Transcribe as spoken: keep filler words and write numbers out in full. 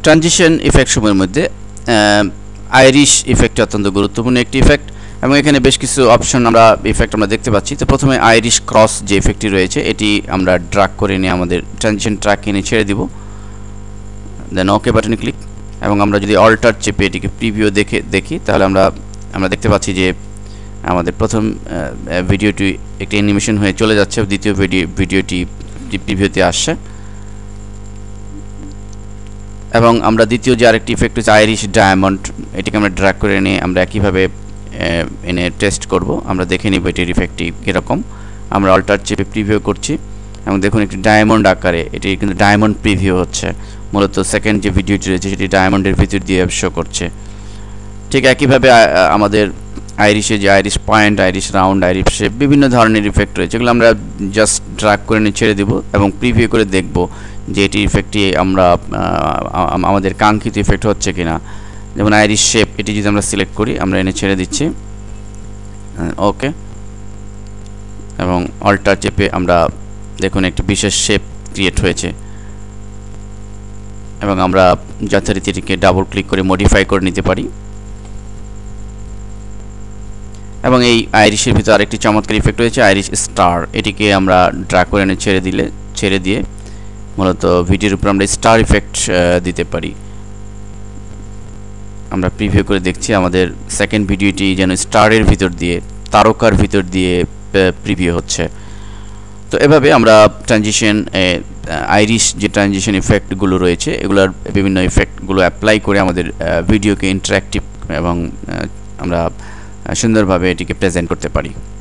Transition effect সমূহের মধ্যে Irish effect অত্যন্ত গুরুত্বপূর্ণ একটি ইফেক্ট এবং এখানে বেশ কিছু অপশন আমরা ইফেক্ট আমরা দেখতে পাচ্ছি। তো প্রথমে আইরিশ ক্রস যে ইফেক্টটি রয়েছে এটি আমরা ড্র্যাগ করে নিয়ে আমাদের ট্রানজিশন ট্র্যাক এনে ছেড়ে দিব, দেন ওকে বাটনে ক্লিক এবং আমরা যদি অল্টার চেপে এটিকে প্রিভিউ দেখে দেখি তাহলে আমরা আমরা দেখতে পাচ্ছি যে আমাদের প্রথম ভিডিওটি একটি অ্যানিমেশন হয়ে চলে যাচ্ছে, দ্বিতীয় ভিডিও ভিডিওটি প্রিভিউতে আসছে এবং আমরা দ্বিতীয় যে আরেকটি ইফেক্ট হচ্ছে আইরিশ ডায়মন্ড, এটিকে আমরা ড্র্যাগ করে নিয়ে আমরা একইভাবে এনে টেস্ট করব। আমরা দেখে নিব এটির ইফেক্টটি কীরকম। আমরা অল্টার চেপে প্রিভিউ করছি এবং দেখুন একটি ডায়মন্ড আকারে এটি কিন্তু ডায়মন্ড প্রিভিউ হচ্ছে, মূলত সেকেন্ড যে ভিডিওটি রয়েছে সেটি ডায়মন্ডের ভিতর দিয়ে শো করছে। ঠিক একইভাবে আমাদের আইরিশে যে iris point, iris round, iris shape বিভিন্ন ধরনের ইফেক্ট রয়েছে, এগুলো আমরা জাস্ট ড্র্যাগ করে নিয়ে ছেড়ে দেব এবং প্রিভিউ করে দেখব যে এটি ইফেক্টটি আমরা আমাদের কাঙ্ক্ষিত ইফেক্ট হচ্ছে কিনা। যেমন আইরিশ শেপ, এটি যদি আমরা সিলেক্ট করি আমরা এনে ছেড়ে দিচ্ছি ওকে এবং অল্টার চেপে আমরা দেখুন একটি বিশেষ শেপ ক্রিয়েট হয়েছে এবং আমরা যথারীতি এটিকে ডাবল ক্লিক করে মডিফাই করে নিতে পারি। এবং এই আইরিশের ভিতরে আরেকটি চমৎকার ইফেক্ট রয়েছে আইরিশ স্টার, এটিকে আমরা ড্র্যাগ করে এনে ছেড়ে দিলে ছেড়ে দিয়ে মূলত ভিডিওর উপর আমরা স্টার ইফেক্ট দিতে পারি। আমরা প্রিভিউ করে দেখছি আমাদের সেকেন্ড ভিডিওটি যেন স্টারের ভিতর দিয়ে, তারকার ভিতর দিয়ে প্রিভিউ হচ্ছে। তো এভাবে আমরা ট্রানজিশন আইরিশ যে ট্রানজিশন ইফেক্টগুলো রয়েছে এগুলোর বিভিন্ন ইফেক্টগুলো অ্যাপ্লাই করে আমাদের ভিডিওকে ইন্টারঅ্যাক্টিভ এবং আমরা সুন্দরভাবে এটিকে প্রেজেন্ট করতে পারি।